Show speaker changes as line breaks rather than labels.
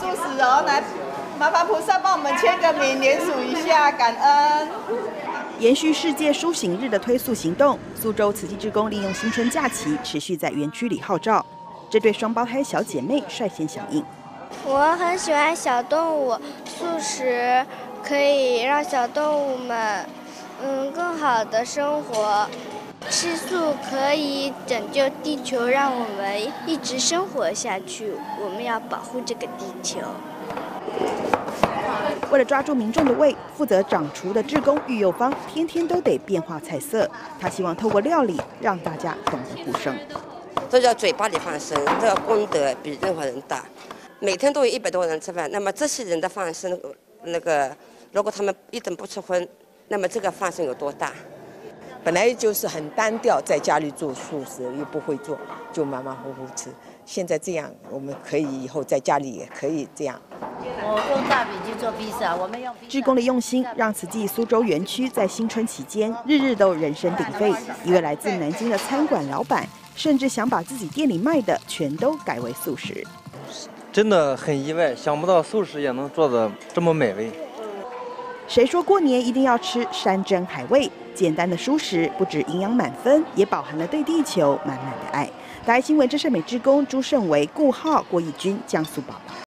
素食哦，来，麻烦菩萨帮我们签个名，联署一下，感恩。延续世界蔬行日的推素行动，苏州慈济志工利用新春假期，持续在园区里号召。这对双胞胎小姐妹率先响应。
我很喜欢小动物，素食可以让小动物们更好的生活。吃素可以拯救地球，让我们一直生活下去。我们要保护这个地球。
为了抓住民众的胃，负责掌厨的志工育幼芳天天都得变化菜色。他希望透过料理让大家懂得护生。
这叫嘴巴里放生，这个功德比任何人大。每天都有100多人吃饭，那么这些人的放生，如果他们一整不吃荤，那么这个放生有多大？
本来就是很单调，在家里做素食又不会做，就马马虎虎吃。现在这样，我们可以以后在家里也可以这样。
我用大饼去做披萨，我们用。
志工的用心，让慈济苏州园区在新春期间日日都人声鼎沸。一位来自南京的餐馆老板，甚至想把自己店里卖的全都改为素食。
真的很意外，想不到素食也能做得这么美味。
谁说过年一定要吃山珍海味？简单的蔬食不止营养满分，也饱含了对地球满满的爱。大爱新闻，这是美志工朱胜维、顾浩、郭义军，江苏报道。